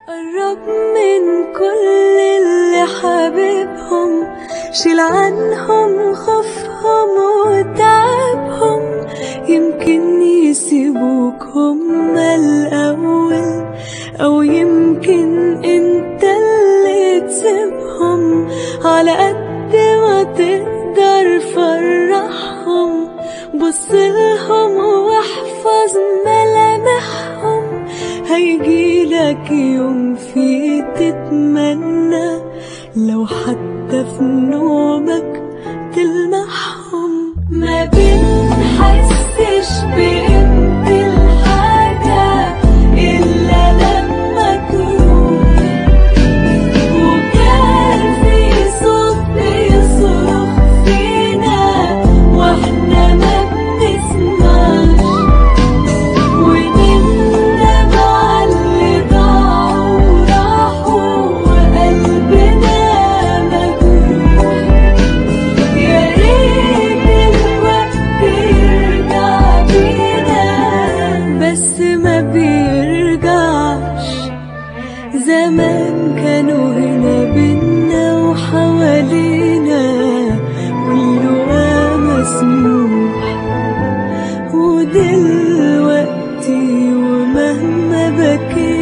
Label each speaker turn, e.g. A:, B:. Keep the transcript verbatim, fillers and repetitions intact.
A: قرب من كل اللي حبيبهم، شيل عنهم خوفهم وتعبهم، يمكن يسيبوك هما الأول، أو يمكن انت اللي تسيبهم. على قد ما تقدر فرحهم، بصلهم واحفظ ملامحهم، هيجيلك يوم فيه تتمنى لو حتى في نومك تلمحهم. ما بنحسش بقيمة الحاجة إلا لما تروح، وكان في صوت بيصرخ فينا واحنا ما بنسمعش، ونندم على اللي ضاعوا وراحوا وقلبنا مجروح. يا ريت الوقت يرجع بينا، بس ما بيرجعش. زمان كانوا هنا بينا وحوالينا، واللقا مسموح، ودلوقتي ومهما بكيت